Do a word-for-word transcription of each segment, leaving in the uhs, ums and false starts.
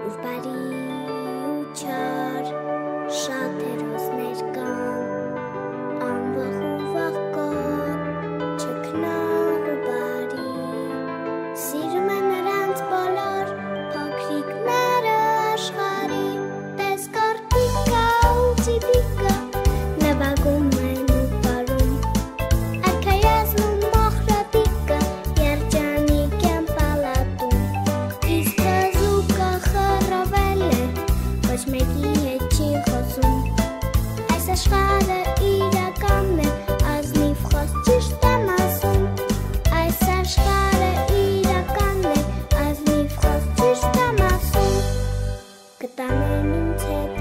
Ուրբարի ու չար շատ հերոսներ կան, անվախ ու վախկոտ, չքնաղ ու բարի, սիրում է նրանց բոլոր փոքրիկները աշխարհի, տես կարտիկը ու ծիպիկը նվագում են ու պարում, արքայազնում մոխրատիկը երջանիկ են պալատում, իսկ հզուկը խռովել է, ոչ մեկի հետ չի խոսում, այս աշխարհը իրականն է, ազնիվ խոսք ճիշտ եմ ասում, այս աշխարհը իրականն է, ազնիվ խոսք ճիշտ եմ ասում, կտանեն ինձ հետ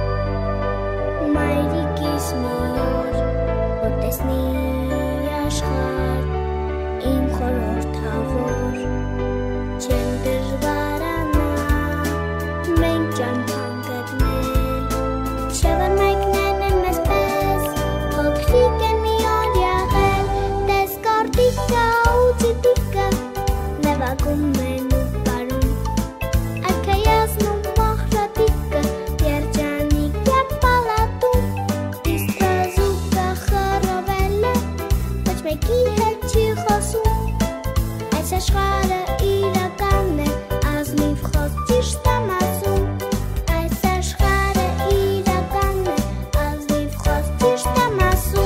մայրիկիս մի օր, որ տեսնի աշխարհ իմ խորհրդավոր, չեմ դժվարանա մենք ճամփան գտնել, չէ որ մեկներն են մեզ պես, փոքրիկ են մի օր եղել, տես կարտիկը ու ծիպիկը նվագում են ու պարում, արքայազնում մոխրատիկը երջանիկ են պալատում, իսկ հզուկը խռովել է, ոչ մեկի հետ չի խոսում, այս աշխարհը իրականն է, ազնիվ խոսք ճիշտ եմ ասում, այս աշխարհը իրականն է, ազնիվ խոսք ճիշտ եմ ասում,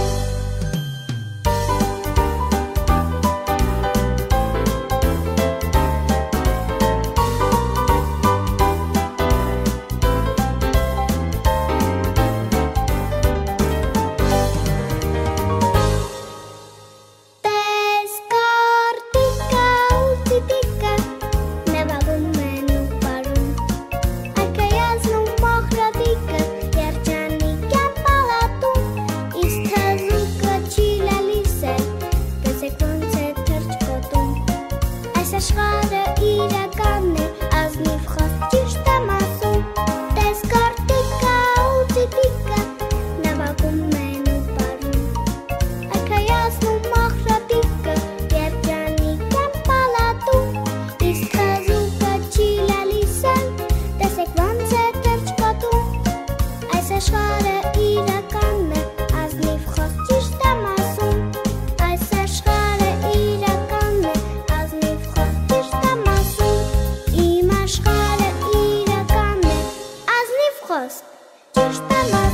տես կարտիկը ու ծիպիկը նվագում են ու պարում, արքայազնում մոխրատիկը երջանիկ են պալատում, իսկ հզուկը չի լալիս է, տեսեք ոնց է թռչկոտում, այս աշխարհը իրականն է, ազնիվ խոսք ճիշտ եմ ասում, տես կարտիկը ու ծիպիկը նվագում են ու պարում, արքայազնում մոխրատիկը երջանիկ են պալատում, իսկ հզուկը չի լալիս է, տեսեք ոնց է թռչկոտում, այս աշխարհը իրականն է, ազնիվ խոսք ճիշտ եմ ասում, այս աշխարհը իրականն է, ազնիվ խոսք ճիշտ եմ ասում, իմ աշխարհը իրականն է, ազնիվ խոսք ճիշտ եմ ասում